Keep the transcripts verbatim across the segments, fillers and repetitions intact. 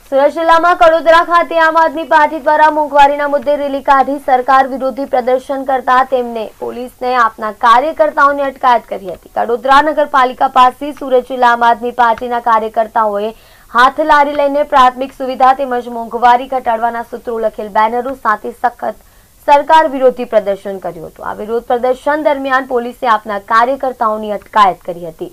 સુરત જિલ્લામાં કડોદરા ખાતે આમ આદમી પાર્ટી દ્વારા મોંઘવારીના મુદ્દે રેલી કાઢી સરકાર વિરોધી પ્રદર્શન કરતા તેમને પોલીસને આપના કાર્યકર્તાઓની અટકાયત કરી હતી। કડોદરા નગરપાલિકા પાસે સુરત જિલ્લા આમ આદમી પાર્ટીના કાર્યકર્તાઓએ હાથ લારી લઈને પ્રાથમિક સુવિધા તેમજ મોંઘવારી ઘટાડવાના સૂત્રો લખેલ બેનરો સાથે સખત સરકાર વિરોધી પ્રદર્શન કર્યું હતું। આ વિરોધ પ્રદર્શન દરમિયાન પોલીસે આપના કાર્યકર્તાઓની અટકાયત કરી હતી।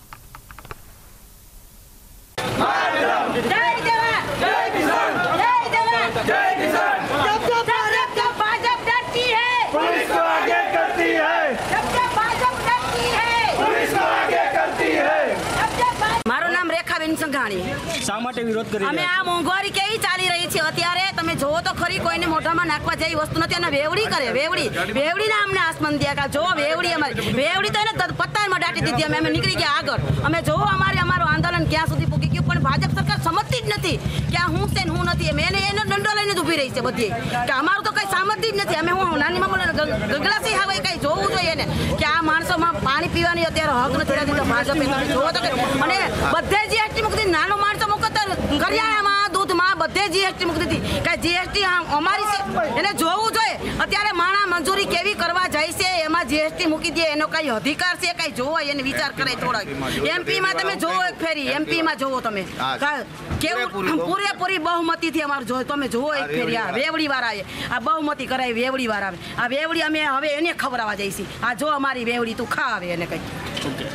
શા માટે વિરોધ કરી અમે આ મોંઘવારી કેવી ચાલી રહી છે અત્યારે તમે જોવો તો ખરી કોઈને મોઢામાં નાખવા જેવી વસ્તુ નથી અને વેવડી કરે વેવડી વેવડી ના અમને આસમાન દિયા કા જો વેવડી અમારી વેવડી તો એને પત્તામાં દાટી દીધી અમે અમે નીકળી ગયા આગળ અમે જોવો અમારે અમારું આંદોલન ક્યાં સુધી પૂગી ગયું પણ ભાજપ સરકાર સમજતી જ નથી કે આ હું છે ને હું નથી મેં એનો દંડો લઈને ઊભી રહી છે બધી કે અમારું તો કઈ સમજતી જ નથી અમે હું નાની મામૂલી ગગલાસી હવે કઈ જોવું જોઈએ ને કે આ માણસોમાં પાણી પીવાની અત્યારે હક નથી રહેતી તો ભાજપે તમે જોવો તો અને બધે જીએસટી મૂકી નાનો માણસો કરિયાણામાં દૂધમાં બધે જીએસટી મૂકી દીધી કે જીએસટી અમારી છે એને જોવું જોઈએ અત્યારે માણા મંજૂરી કેવી કરવા જાય છે એમાં જીએસટી મૂકી દે એનો કઈ અધિકાર છે કઈ જોવો એને વિચાર કરે થોડાક એમપીમાં તમે જોવો એક ફેરી એમપીમાં જોવો તમે કેવું પૂરેપૂરી બહુમતીથી અમારું જોયો તમે જોવો એક ફેરી આ વેવડી વાળા આ બહુમતી કરાય વેવડી વાળા આ વેવડી અમે હવે એને ખવડાવવા જઈશી આ જો અમારી વેવડી તું ખા આવે એને કઈ